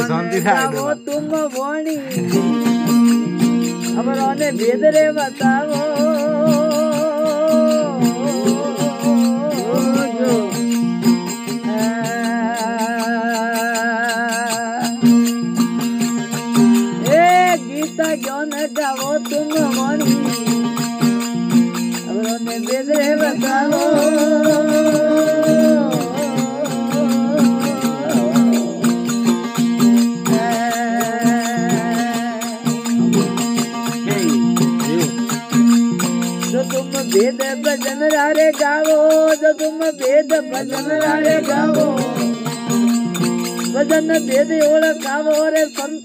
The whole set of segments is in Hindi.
गावो तुम वाणी हमरो ने भेद रे बताओ ज्ञान गावो तुम वाणी हमरो ने भेद रे बताओ वेद भजन रारे गावो जो तुम वेद भजन रारे गावो भजन वेद ओळखावो रे संत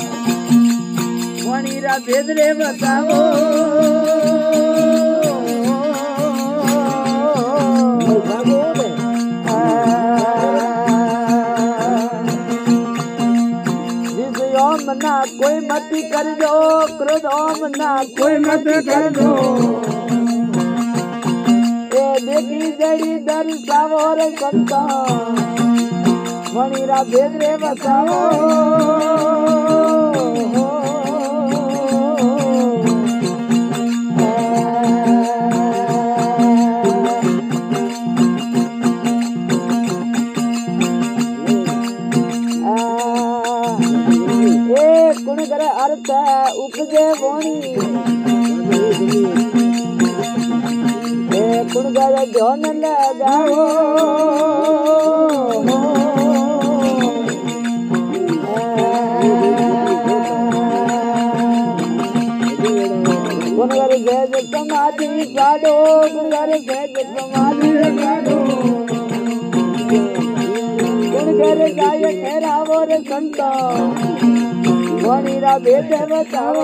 वाणीरा वेद रे बतावो ओम ना कोई मत कर दो क्रोध ओम ना कोई मत कर दो देखी जड़ी दर्शावो रे संता मणिरा भेद रे बताओ कुण करे अर्थ उपजे वाणी कुण करे ध्यान लगाओ कुण करे सहज समाधि पाडो कुण करे सहज समाधि पाडो कुण करे गाय ठहरावो रे संता वाणीरा भेद बताओ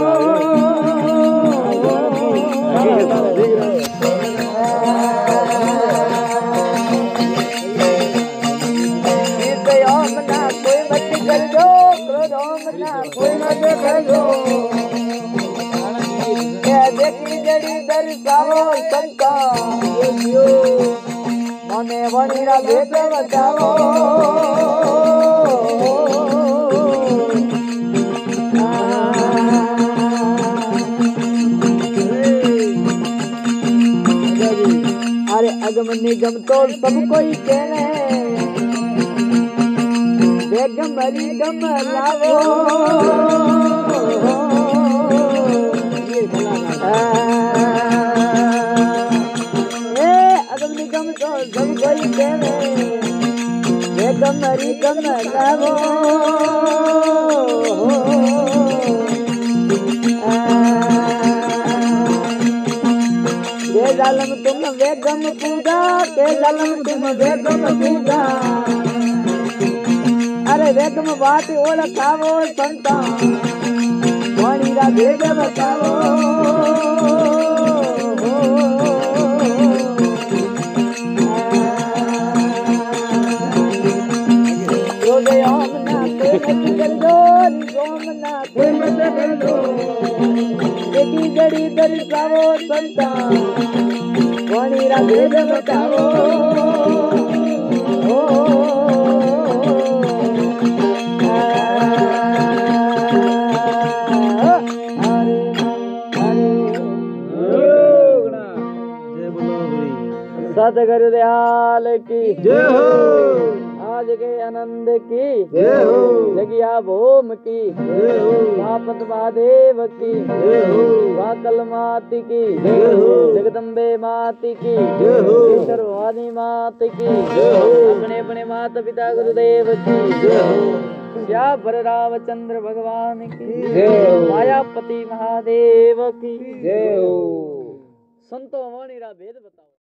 ओम ना कोई मत कर दो क्रोध ओम ना कोई मत कर दो देखी जड़ी दर्शावो संता मने वाणीरा भेद बताओ अरे अगम निगम तो सब कोई कहने बेगम हरी गम लावो अगम निगम तो सब कोई कहने बेगम हरी गम लावो के जालम तुम वेगम पूजा के जालम तुम वेगम पूजा अरे वेगम बात ओळखावो संता वाणीरा भेद बताओ ओम ना कोई मत कर दो ओम ना कोई मत कर दो देखी जड़ी दर्शावो संता वाणीरा भेद बताओ सतगुरु दयाल की जय हो आज के आनंद की जय हो जगिया भूम की जय हो महापत महादेव की जय हो वाकल मात की जय हो जगदम्बे मात की जय हो भवानी मात की जय हो अपने अपने माता पिता गुरुदेव की जय हो श्यावर रामचंद्र भगवान की जय हो मायापति महादेव की जय हो संतो वाणीरा भेद बताओ।